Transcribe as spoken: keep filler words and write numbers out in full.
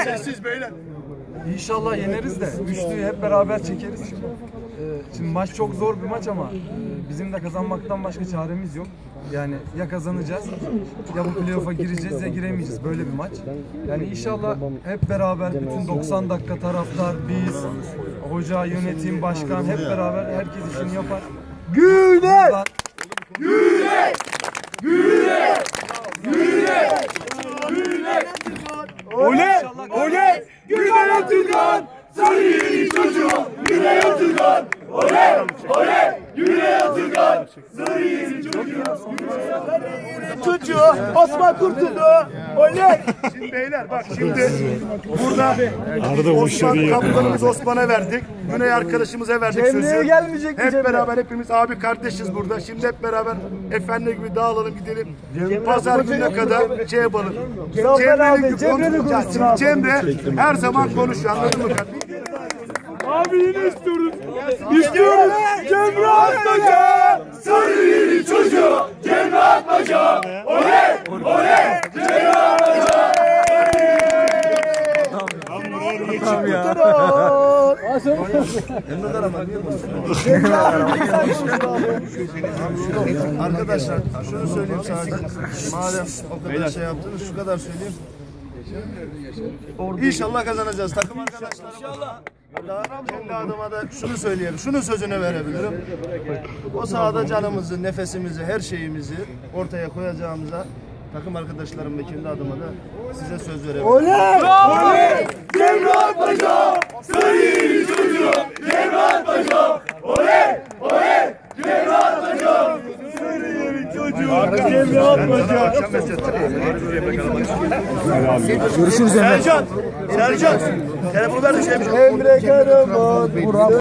Siz beyler. İnşallah yeneriz de üçlüyü hep beraber çekeriz. Ee, şimdi maç çok zor bir maç ama e, bizim de kazanmaktan başka çaremiz yok. Yani ya kazanacağız ya bu playoff'a gireceğiz ya giremeyeceğiz. Böyle bir maç. Yani inşallah hep beraber bütün doksan dakika taraftar, biz, hoca, yönetim, başkan hep beraber herkes işini yapar. Güne! Güne! Güne! Güne! Güne! Oley! Oley! Güne Türkan! Sarı çocuğum! Güne Türkan! Oley! Oley! Güne Türkan! Sarı çocuğum! Çocuğu Osman kurtuldu. Oley! Şimdi beyler bak şimdi burada Osman kaptanımız Osman'a verdik. Güney arkadaşımıza verdik sözü. Gelmeyecek hep beraber hepimiz abi kardeşiz burada. Şimdi hep beraber efendi gibi dağılalım gidelim. Pazar gününe kadar şey yapalım. Cemre'nin Cemre her zaman konuşuyor, anladın mı kardeşim? Abi yine istiyoruz. İstiyoruz. Cemre Atmaca. Sarı yeni çocuğu. Cemre Atmaca. Oley. Oley. Cemre Atmaca. Tamam ya. Arkadaşlar şunu söyleyeyim sadece. Madem o kadar şey yaptınız şu kadar söyleyeyim. İnşallah kazanacağız takım arkadaşlar. İnşallah. Kendi adıma da şunu söyleyelim, şunun sözünü verebilirim. O sahada canımızı, nefesimizi, her şeyimizi ortaya koyacağımıza takım arkadaşlarım ve kendi adıma da size söz verebilirim. Oley! Oley! Cemre Atmaca! Sarı çocuğu! Cemre Atmaca! Oley! Oley! Cemre Atmaca! Sarı çocuğu! Cemre Atmaca! Görüşürüz Emre. Sercan! Sercan! Telefonu ver de şey. Emre Karaman!